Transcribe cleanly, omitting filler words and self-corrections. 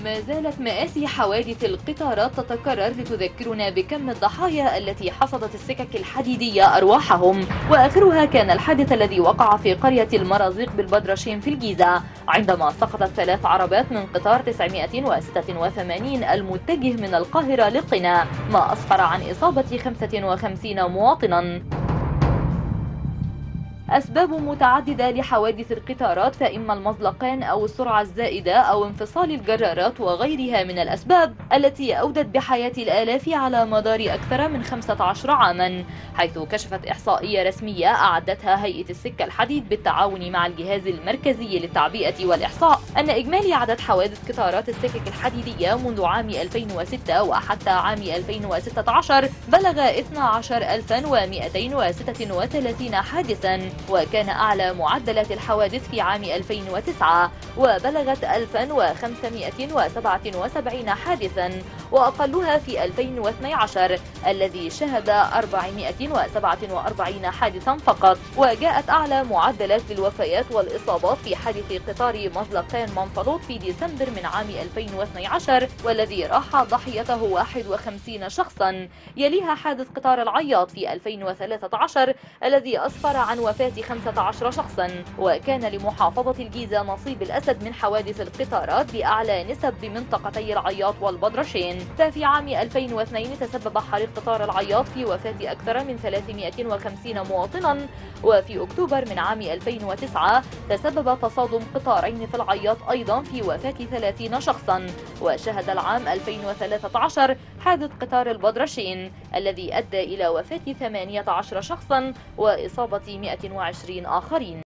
ما زالت مآسي حوادث القطارات تتكرر لتذكرنا بكم الضحايا التي حصدت السكك الحديدية أرواحهم، وآخرها كان الحادث الذي وقع في قرية المرازيق بالبدرشين في الجيزة، عندما سقطت 3 عربات من قطار 986 المتجه من القاهرة لقنا، ما أسفر عن إصابة 55 مواطنا. أسباب متعددة لحوادث القطارات، فإما المزلقان أو السرعة الزائدة أو انفصال الجرارات وغيرها من الأسباب التي أودت بحياة الآلاف على مدار أكثر من 15 عاما، حيث كشفت إحصائية رسمية أعدتها هيئة السكة الحديد بالتعاون مع الجهاز المركزي للتعبئة والإحصاء أن إجمالي عدد حوادث قطارات السكك الحديدية منذ عام 2006 وحتى عام 2016 بلغ 12236 حادثا، وكان أعلى معدلات الحوادث في عام 2009 وبلغت 1577 حادثا، وأقلها في 2012 الذي شهد 447 حادثا فقط. وجاءت أعلى معدلات للوفيات والإصابات في حادث قطار مزلقان منفلوط في ديسمبر من عام 2012 والذي راح ضحيته 51 شخصا، يليها حادث قطار العياط في 2013 الذي أسفر عن وفاة 15 شخصا. وكان لمحافظة الجيزة نصيب الأسد من حوادث القطارات بأعلى نسب بمنطقتي العياط والبدرشين، ففي عام 2002 تسبب حريق قطار العياط في وفاة أكثر من 350 مواطنا، وفي أكتوبر من عام 2009 تسبب تصادم قطارين في العياط أيضا في وفاة 30 شخصا. وشهد العام 2013 حادث قطار البدرشين الذي أدى إلى وفاة 18 شخصا وإصابة 120 آخرين.